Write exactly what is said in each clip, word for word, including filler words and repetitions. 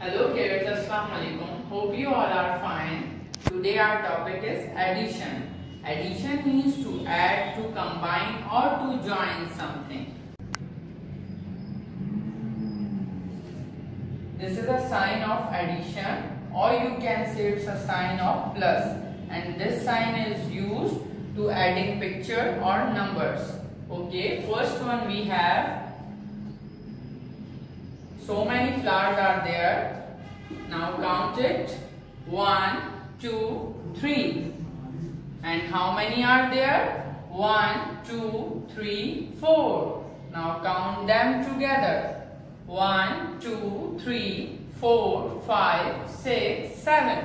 Hello kids, Assalamu alaikum. Hope you all are fine. Today our topic is addition. Addition means to add, to combine or to join something. This is a sign of addition, or you can say it's a sign of plus. And this sign is used to adding picture or numbers. Okay, first one we have. So many flowers are there. Now count it. One, two, three. And how many are there? One, two, three, four. Now count them together. One, two, three, four, five, six, seven.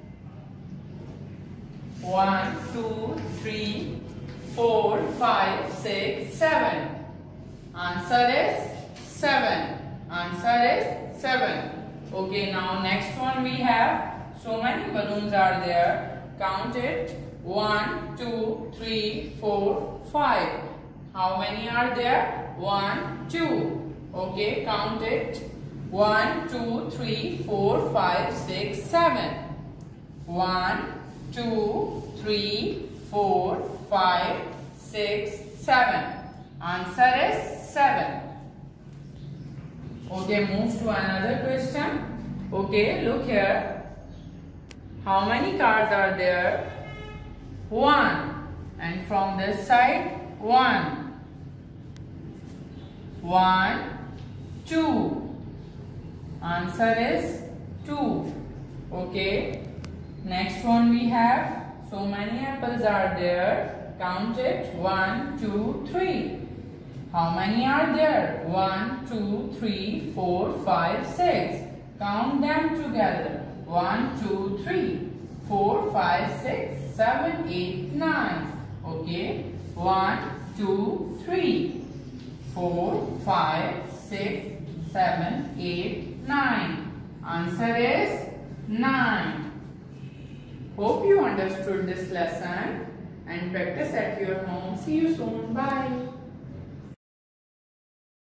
One, two, three, four, five, six, seven. Answer is seven. Answer is seven. Okay, now next one we have. So many balloons are there. Count it. One, two, three, four, five. How many are there? One, two. Okay, count it. One, two, three, four, five, six, seven. One, two, three, four, five, six, seven. Answer is seven. Okay, move to another question. Okay, look here. How many cards are there? One. And from this side, one. One, two. Answer is two. Okay. Next one we have. So many apples are there. Count it. One, two, three. How many are there? One, two, three, four, five, six. Count them together. One, two, three, four, five, six, seven, eight, nine. Okay. One, two, three, four, five, six, seven, eight, nine. Answer is nine. Hope you understood this lesson and practice at your home. See you soon. Bye.